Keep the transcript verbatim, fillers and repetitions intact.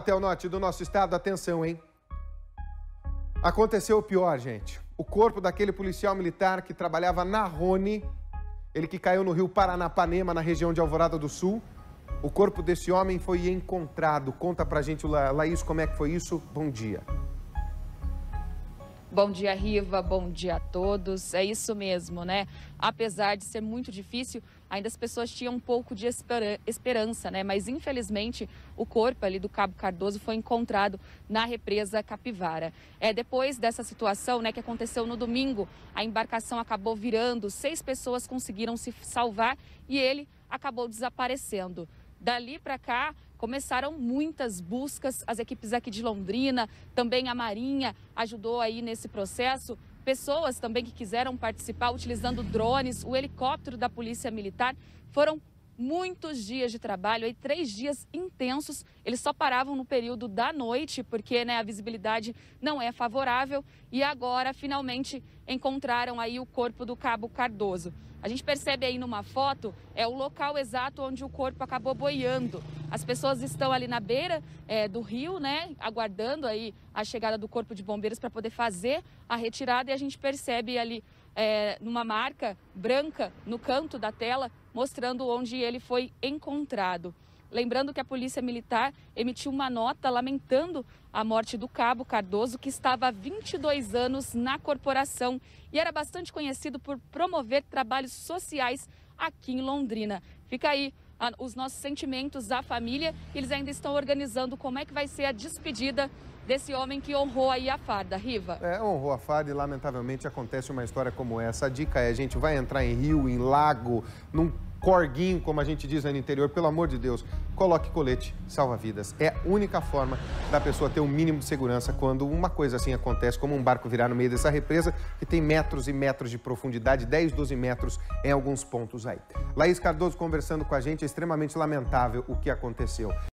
até o norte do nosso estado, atenção, hein? Aconteceu o pior, gente. O corpo daquele policial militar que trabalhava na Rony, ele que caiu no rio Paranapanema, na região de Alvorada do Sul. O corpo desse homem foi encontrado. Conta pra gente, Laís, como é que foi isso? Bom dia. Bom dia, Riva. Bom dia a todos. É isso mesmo, né? Apesar de ser muito difícil, ainda as pessoas tinham um pouco de esperança, né? Mas, infelizmente, o corpo ali do Cabo Cardoso foi encontrado na represa Capivara. É, depois dessa situação, né, que aconteceu no domingo, a embarcação acabou virando, seis pessoas conseguiram se salvar e ele acabou desaparecendo. Dali para cá, começaram muitas buscas, as equipes aqui de Londrina, também a Marinha ajudou aí nesse processo. Pessoas também que quiseram participar utilizando drones, o helicóptero da Polícia Militar. Foram muitos dias de trabalho, aí três dias intensos. Eles só paravam no período da noite, porque né, a visibilidade não é favorável. E agora, finalmente, encontraram aí o corpo do Cabo Cardoso. A gente percebe aí numa foto, é o local exato onde o corpo acabou boiando. As pessoas estão ali na beira é, do rio, né, aguardando aí a chegada do corpo de bombeiros para poder fazer a retirada. E a gente percebe ali é, numa marca branca no canto da tela, mostrando onde ele foi encontrado. Lembrando que a Polícia Militar emitiu uma nota lamentando a morte do Cabo Cardoso, que estava há vinte e dois anos na corporação e era bastante conhecido por promover trabalhos sociais aqui em Londrina. Fica aí a, os nossos sentimentos à família. Eles ainda estão organizando como é que vai ser a despedida desse homem que honrou aí a farda, Riva. É, honrou a farda e lamentavelmente acontece uma história como essa. A dica é, a gente vai entrar em rio, em lago, num corguinho, como a gente diz aí no interior, pelo amor de Deus, coloque colete, salva vidas. É a única forma da pessoa ter um mínimo de segurança quando uma coisa assim acontece, como um barco virar no meio dessa represa, que tem metros e metros de profundidade, dez, doze metros em alguns pontos aí. Laís Cardoso conversando com a gente, é extremamente lamentável o que aconteceu.